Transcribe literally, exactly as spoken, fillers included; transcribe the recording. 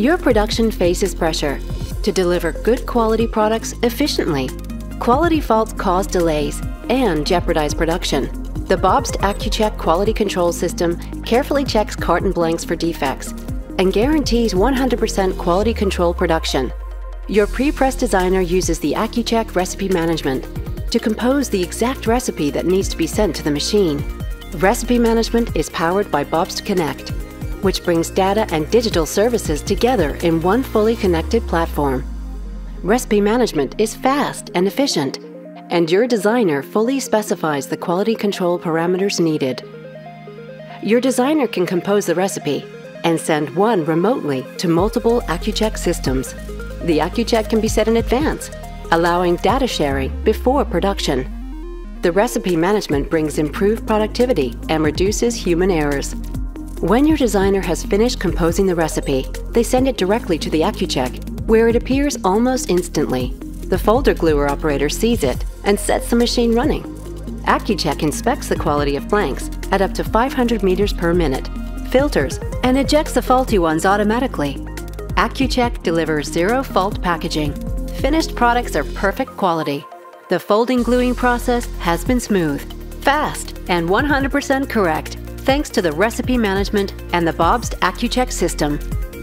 Your production faces pressure to deliver good quality products efficiently. Quality faults cause delays and jeopardize production. The BOBST ACCUCHECK quality control system carefully checks carton blanks for defects and guarantees one hundred percent quality control production. Your pre-press designer uses the ACCUCHECK Recipe Management to compose the exact recipe that needs to be sent to the machine. Recipe Management is powered by BOBST Connect, which brings data and digital services together in one fully connected platform. Recipe Management is fast and efficient, and your designer fully specifies the quality control parameters needed. Your designer can compose the recipe and send one remotely to multiple ACCUCHECK systems. The ACCUCHECK can be set in advance, allowing data sharing before production. The Recipe Management brings improved productivity and reduces human errors. When your designer has finished composing the recipe, they send it directly to the ACCUCHECK, where it appears almost instantly. The folder gluer operator sees it and sets the machine running. ACCUCHECK inspects the quality of blanks at up to five hundred meters per minute, filters, and ejects the faulty ones automatically. ACCUCHECK delivers zero-fault packaging. Finished products are perfect quality. The folding gluing process has been smooth, fast, and one hundred percent correct, thanks to the Recipe Management and the BOBST ACCUCHECK system.